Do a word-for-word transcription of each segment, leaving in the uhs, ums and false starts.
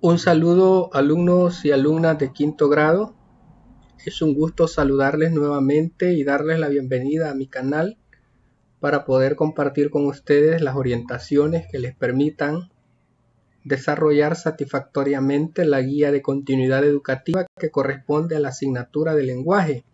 Un saludo, alumnos y alumnas de quinto grado. Es un gusto saludarles nuevamente y darles la bienvenida a mi canal para poder compartir con ustedes las orientaciones que les permitan desarrollar satisfactoriamente la guía de continuidad educativa que corresponde a la asignatura de lenguaje.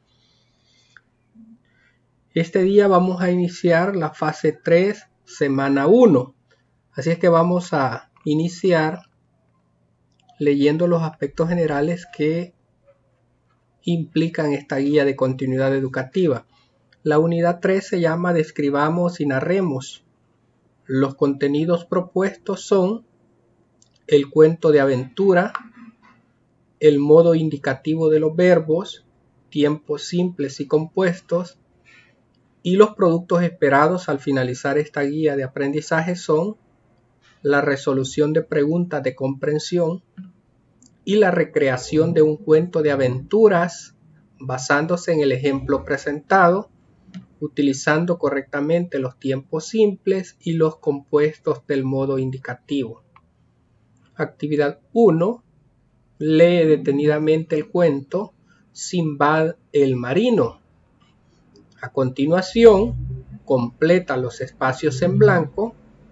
Este día vamos a iniciar la fase tres, semana uno. Así es que vamos a iniciar leyendo los aspectos generales que implican esta guía de continuidad educativa. La unidad tres se llama Describamos y narremos. Los contenidos propuestos son el cuento de aventura, el modo indicativo de los verbos, tiempos simples y compuestos, y los productos esperados al finalizar esta guía de aprendizaje son la resolución de preguntas de comprensión y la recreación de un cuento de aventuras basándose en el ejemplo presentado, utilizando correctamente los tiempos simples y los compuestos del modo indicativo. Actividad uno. Lee detenidamente el cuento Sinbad el marino. A continuación, completa los espacios en blanco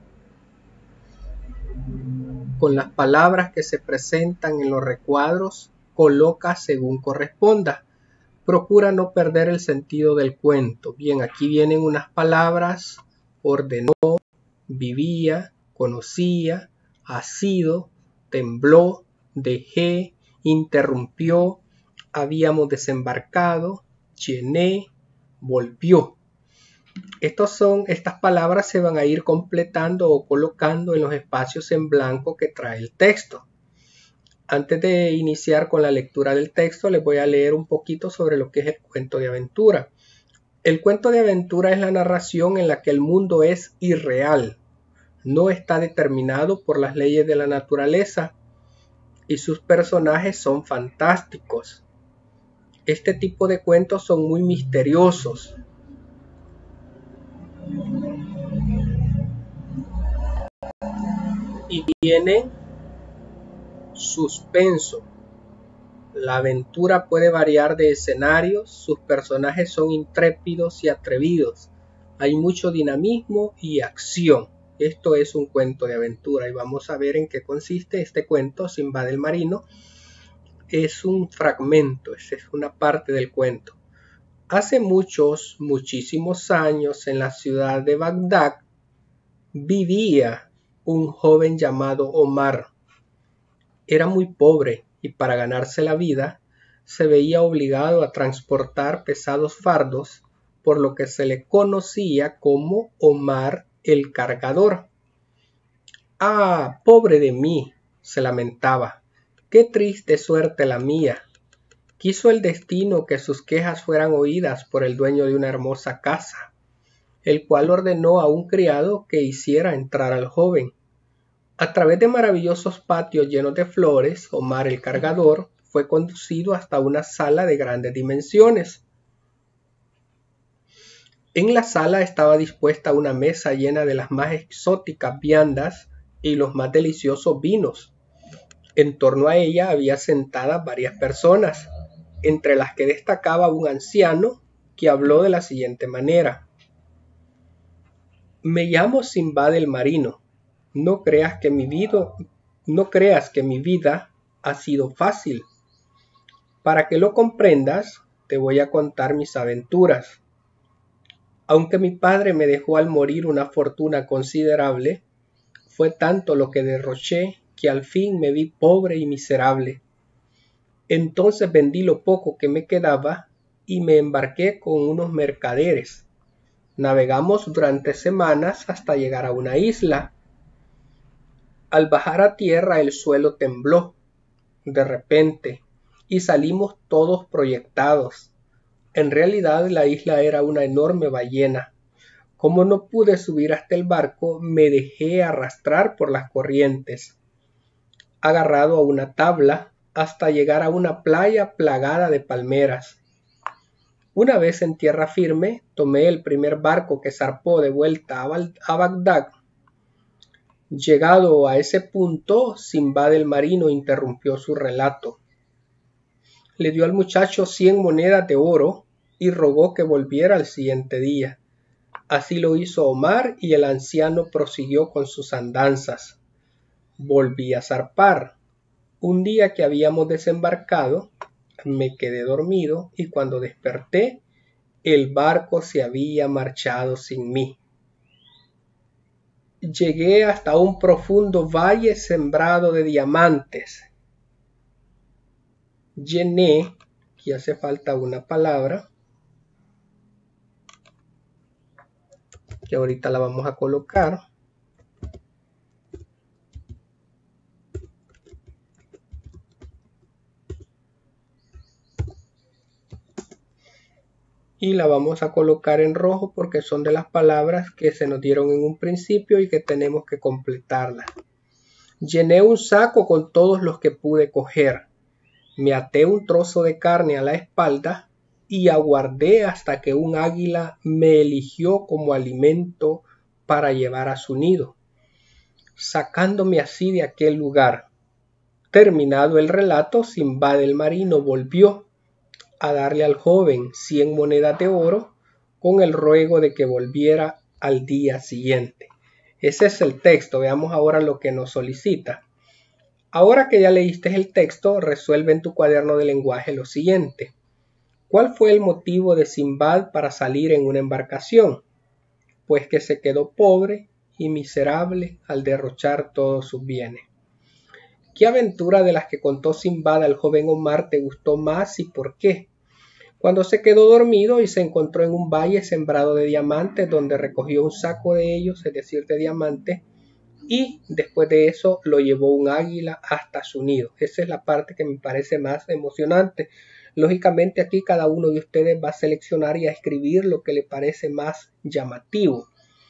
con las palabras que se presentan en los recuadros, coloca según corresponda. Procura no perder el sentido del cuento. Bien, aquí vienen unas palabras: ordenó, vivía, conocía, ha sido, tembló, dejé, interrumpió, habíamos desembarcado, llené, volvió. Estos son, estas palabras se van a ir completando o colocando en los espacios en blanco que trae el texto. Antes de iniciar con la lectura del texto, les voy a leer un poquito sobre lo que es el cuento de aventura. El cuento de aventura es la narración en la que el mundo es irreal, no está determinado por las leyes de la naturaleza y sus personajes son fantásticos. Este tipo de cuentos son muy misteriosos. Y tienen suspenso. La aventura puede variar de escenarios, sus personajes son intrépidos y atrevidos. Hay mucho dinamismo y acción. Esto es un cuento de aventura y vamos a ver en qué consiste este cuento, Sinbad el marino. Es un fragmento, es una parte del cuento. Hace muchos, muchísimos años en la ciudad de Bagdad vivía un joven llamado Omar. Era muy pobre y para ganarse la vida se veía obligado a transportar pesados fardos, por lo que se le conocía como Omar el cargador. ¡Ah, pobre de mí!, se lamentaba. ¡Qué triste suerte la mía! Quiso el destino que sus quejas fueran oídas por el dueño de una hermosa casa, el cual ordenó a un criado que hiciera entrar al joven. A través de maravillosos patios llenos de flores, Omar el cargador fue conducido hasta una sala de grandes dimensiones. En la sala estaba dispuesta una mesa llena de las más exóticas viandas y los más deliciosos vinos. En torno a ella había sentadas varias personas, entre las que destacaba un anciano que habló de la siguiente manera: Me llamo Sinbad el marino. No creas que mi vida, no creas que mi vida ha sido fácil. Para que lo comprendas, te voy a contar mis aventuras. Aunque mi padre me dejó al morir una fortuna considerable, fue tanto lo que derroché que al fin me vi pobre y miserable. Entonces vendí lo poco que me quedaba y me embarqué con unos mercaderes. Navegamos durante semanas hasta llegar a una isla. Al bajar a tierra el suelo tembló de repente y salimos todos proyectados. En realidad la isla era una enorme ballena. Como no pude subir hasta el barco, me dejé arrastrar por las corrientes, agarrado a una tabla hasta llegar a una playa plagada de palmeras. Una vez en tierra firme, tomé el primer barco que zarpó de vuelta a Bagdad. Llegado a ese punto, Simbad el marino interrumpió su relato. Le dio al muchacho cien monedas de oro y rogó que volviera al siguiente día. Así lo hizo Omar y el anciano prosiguió con sus andanzas. Volví a zarpar. Un día que habíamos desembarcado, me quedé dormido y cuando desperté, el barco se había marchado sin mí. Llegué hasta un profundo valle sembrado de diamantes. Llené, aquí hace falta una palabra, que ahorita la vamos a colocar. Y la vamos a colocar en rojo porque son de las palabras que se nos dieron en un principio y que tenemos que completarlas. Llené un saco con todos los que pude coger. Me até un trozo de carne a la espalda y aguardé hasta que un águila me eligió como alimento para llevar a su nido, sacándome así de aquel lugar. Terminado el relato, Simbad el marino volvió a darle al joven cien monedas de oro con el ruego de que volviera al día siguiente. Ese es el texto. Veamos ahora lo que nos solicita. Ahora que ya leíste el texto, resuelve en tu cuaderno de lenguaje lo siguiente. ¿Cuál fue el motivo de Simbad para salir en una embarcación? Pues que se quedó pobre y miserable al derrochar todos sus bienes. ¿Qué aventura de las que contó Simbad al joven Omar te gustó más y por qué? Cuando se quedó dormido y se encontró en un valle sembrado de diamantes donde recogió un saco de ellos, es decir, de diamantes, y después de eso lo llevó un águila hasta su nido. Esa es la parte que me parece más emocionante. Lógicamente aquí cada uno de ustedes va a seleccionar y a escribir lo que le parece más llamativo.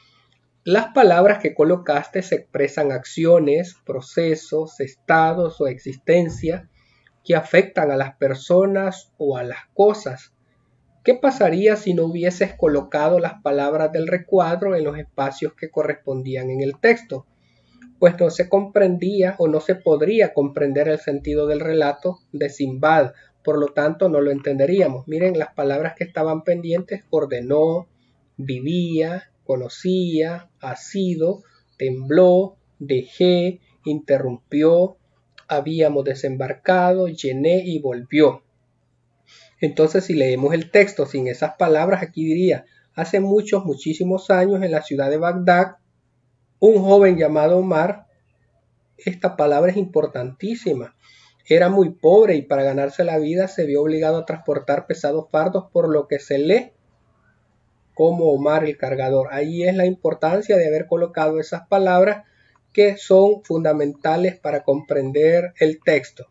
Las palabras que colocaste se expresan acciones, procesos, estados o existencia que afectan a las personas o a las cosas. ¿Qué pasaría si no hubieses colocado las palabras del recuadro en los espacios que correspondían en el texto? Pues no se comprendía o no se podría comprender el sentido del relato de Simbad, por lo tanto no lo entenderíamos. Miren las palabras que estaban pendientes: ordenó, vivía, conocía, ha sido, tembló, dejé, interrumpió, habíamos desembarcado, llené y volvió. Entonces, si leemos el texto sin esas palabras, aquí diría: hace muchos, muchísimos años en la ciudad de Bagdad, un joven llamado Omar, esta palabra es importantísima, era muy pobre y para ganarse la vida se vio obligado a transportar pesados fardos, por lo que se lee como Omar el cargador. Ahí es la importancia de haber colocado esas palabras que son fundamentales para comprender el texto.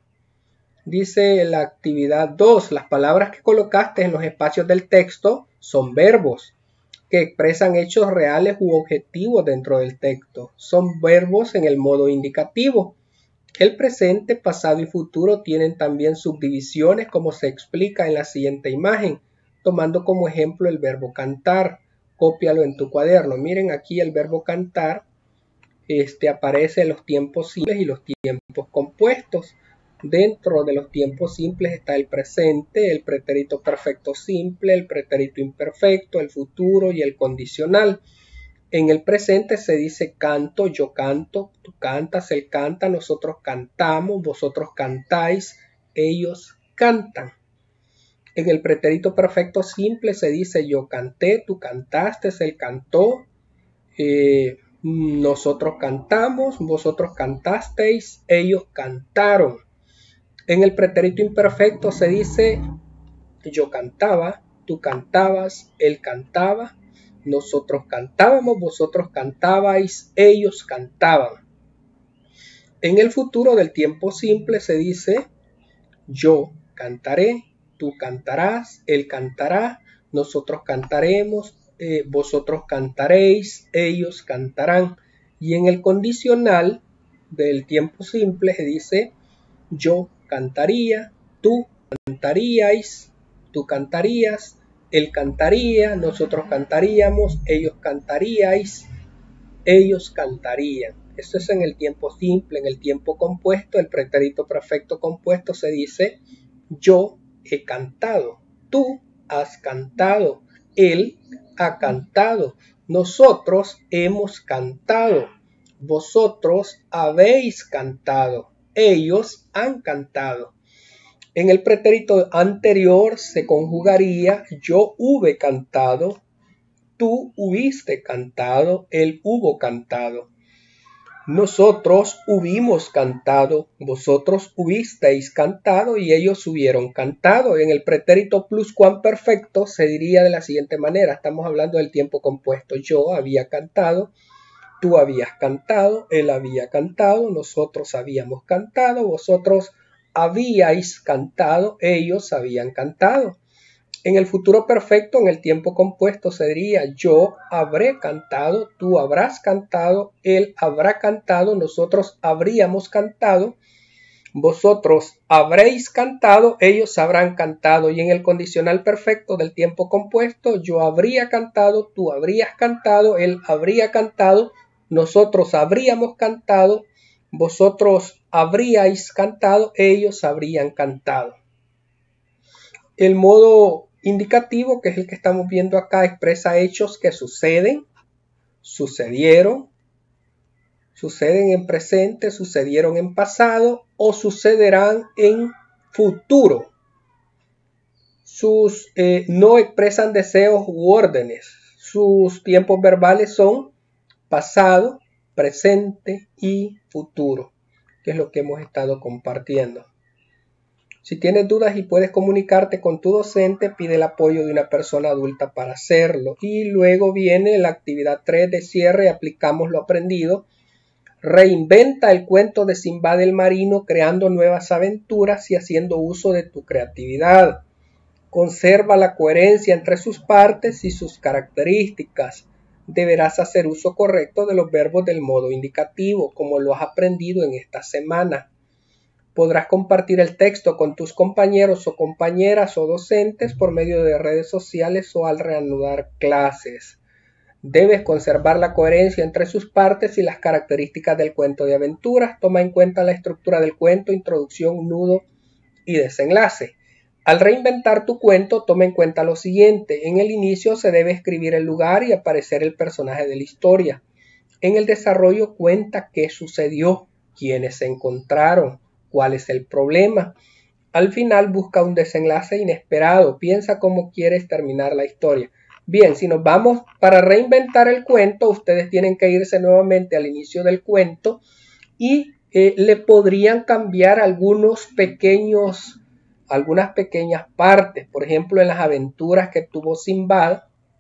Dice la actividad dos, las palabras que colocaste en los espacios del texto son verbos que expresan hechos reales u objetivos dentro del texto. Son verbos en el modo indicativo. El presente, pasado y futuro tienen también subdivisiones, como se explica en la siguiente imagen, tomando como ejemplo el verbo cantar. Cópialo en tu cuaderno. Miren aquí el verbo cantar. Este aparece en los tiempos simples y los tiempos compuestos. Dentro de los tiempos simples está el presente, el pretérito perfecto simple, el pretérito imperfecto, el futuro y el condicional. En el presente se dice canto, yo canto, tú cantas, él canta, nosotros cantamos, vosotros cantáis, ellos cantan. En el pretérito perfecto simple se dice yo canté, tú cantaste, él cantó, eh, nosotros cantamos, vosotros cantasteis, ellos cantaron. En el pretérito imperfecto se dice yo cantaba, tú cantabas, él cantaba, nosotros cantábamos, vosotros cantabais, ellos cantaban. En el futuro del tiempo simple se dice yo cantaré, tú cantarás, él cantará, nosotros cantaremos, eh, vosotros cantaréis, ellos cantarán. Y en el condicional del tiempo simple se dice yo cantaría, tú cantaríais, tú cantarías, él cantaría, nosotros cantaríamos, ellos cantaríais, ellos cantarían. Esto es en el tiempo simple. En el tiempo compuesto, el pretérito perfecto compuesto se dice yo he cantado, tú has cantado, él ha cantado, nosotros hemos cantado, vosotros habéis cantado, ellos han cantado. En el pretérito anterior se conjugaría yo hube cantado, tú hubiste cantado, él hubo cantado. Nosotros hubimos cantado, vosotros hubisteis cantado y ellos hubieron cantado. En el pretérito pluscuamperfecto se diría de la siguiente manera. Estamos hablando del tiempo compuesto. Yo había cantado, tú habías cantado, él había cantado, nosotros habíamos cantado, vosotros habíais cantado, ellos habían cantado. En el futuro perfecto, en el tiempo compuesto, se diría yo habré cantado, tú habrás cantado, él habrá cantado, nosotros habríamos cantado, vosotros habréis cantado, ellos habrán cantado. Y en el condicional perfecto del tiempo compuesto, yo habría cantado, tú habrías cantado, él habría cantado, nosotros habríamos cantado, vosotros habríais cantado, ellos habrían cantado. El modo indicativo, que es el que estamos viendo acá, expresa hechos que suceden, sucedieron, suceden en presente, sucedieron en pasado o sucederán en futuro. Sus eh, no expresan deseos u órdenes. Sus tiempos verbales son pasado, presente y futuro, que es lo que hemos estado compartiendo. Si tienes dudas y puedes comunicarte con tu docente, pide el apoyo de una persona adulta para hacerlo. Y luego viene la actividad tres de cierre, aplicamos lo aprendido. Reinventa el cuento de Simbad el marino creando nuevas aventuras y haciendo uso de tu creatividad. Conserva la coherencia entre sus partes y sus características. Deberás hacer uso correcto de los verbos del modo indicativo, como lo has aprendido en esta semana. Podrás compartir el texto con tus compañeros o compañeras o docentes por medio de redes sociales o al reanudar clases. Debes conservar la coherencia entre sus partes y las características del cuento de aventuras. Toma en cuenta la estructura del cuento, introducción, nudo y desenlace. Al reinventar tu cuento, toma en cuenta lo siguiente. En el inicio se debe escribir el lugar y aparecer el personaje de la historia. En el desarrollo cuenta qué sucedió, quiénes se encontraron, cuál es el problema. Al final busca un desenlace inesperado. Piensa cómo quieres terminar la historia. Bien, si nos vamos para reinventar el cuento, ustedes tienen que irse nuevamente al inicio del cuento y eh, le podrían cambiar algunos pequeños, algunas pequeñas partes. Por ejemplo, en las aventuras que tuvo Simbad,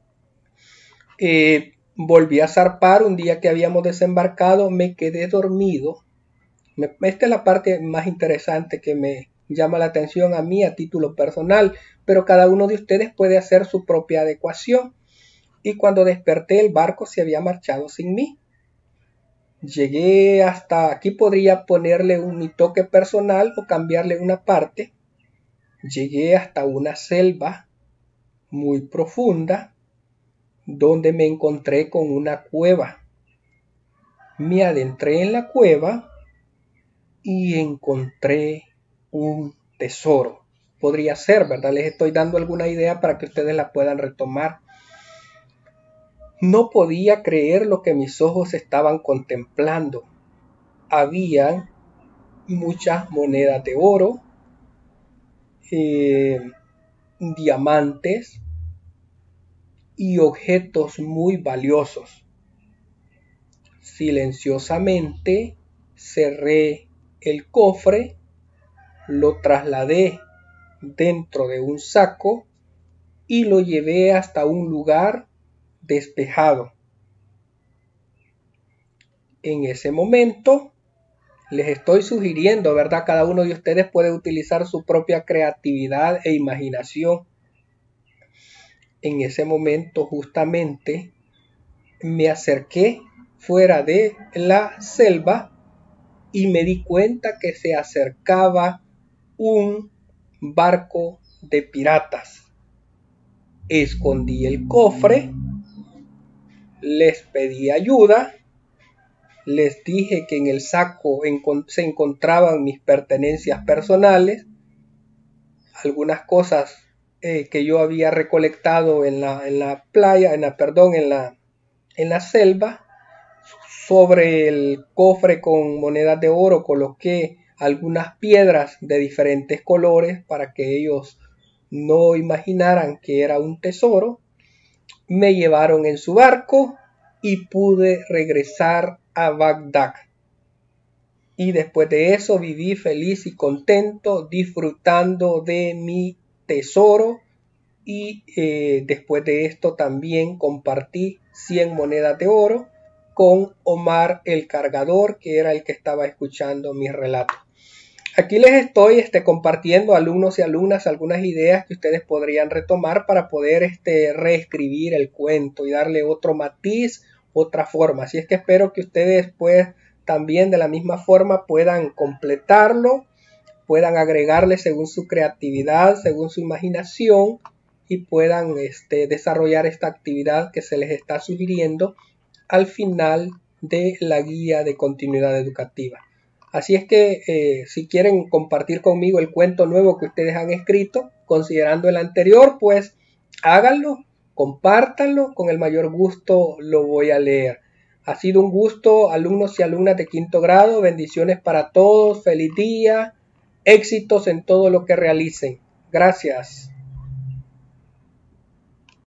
eh, volví a zarpar un día que habíamos desembarcado, me quedé dormido. Esta es la parte más interesante que me llama la atención a mí a título personal, pero cada uno de ustedes puede hacer su propia adecuación. Y cuando desperté, el barco se había marchado sin mí. Llegué hasta aquí, podría ponerle un mi toque personal o cambiarle una parte. Llegué hasta una selva muy profunda donde me encontré con una cueva. Me adentré en la cueva y encontré un tesoro. Podría ser, ¿verdad? Les estoy dando alguna idea para que ustedes la puedan retomar. No podía creer lo que mis ojos estaban contemplando. Había muchas monedas de oro, eh, diamantes y objetos muy valiosos. Silenciosamente cerré el cofre, lo trasladé dentro de un saco y lo llevé hasta un lugar despejado. En ese momento les estoy sugiriendo, ¿verdad? Cada uno de ustedes puede utilizar su propia creatividad e imaginación. En ese momento justamente me acerqué fuera de la selva y me di cuenta que se acercaba un barco de piratas. Escondí el cofre, les pedí ayuda les dije que en el saco se encontraban mis pertenencias personales, algunas cosas eh, que yo había recolectado en la, en la playa, en la, perdón, en la, en la selva. Sobre el cofre con monedas de oro coloqué algunas piedras de diferentes colores para que ellos no imaginaran que era un tesoro. Me llevaron en su barco y pude regresar a Bagdad. Y después de eso viví feliz y contento disfrutando de mi tesoro. Y eh, después de esto también compartí cien monedas de oro con Omar el cargador, que era el que estaba escuchando mis relatos. Aquí les estoy este, compartiendo, alumnos y alumnas, algunas ideas que ustedes podrían retomar para poder este, reescribir el cuento y darle otro matiz, otra forma. Así es que espero que ustedes pues también de la misma forma puedan completarlo, puedan agregarle según su creatividad, según su imaginación, y puedan este, desarrollar esta actividad que se les está sugiriendo al final de la guía de continuidad educativa. Así es que eh, si quieren compartir conmigo el cuento nuevo que ustedes han escrito, considerando el anterior, pues háganlo, compártanlo, con el mayor gusto lo voy a leer. Ha sido un gusto, alumnos y alumnas de quinto grado, bendiciones para todos, feliz día, éxitos en todo lo que realicen. Gracias.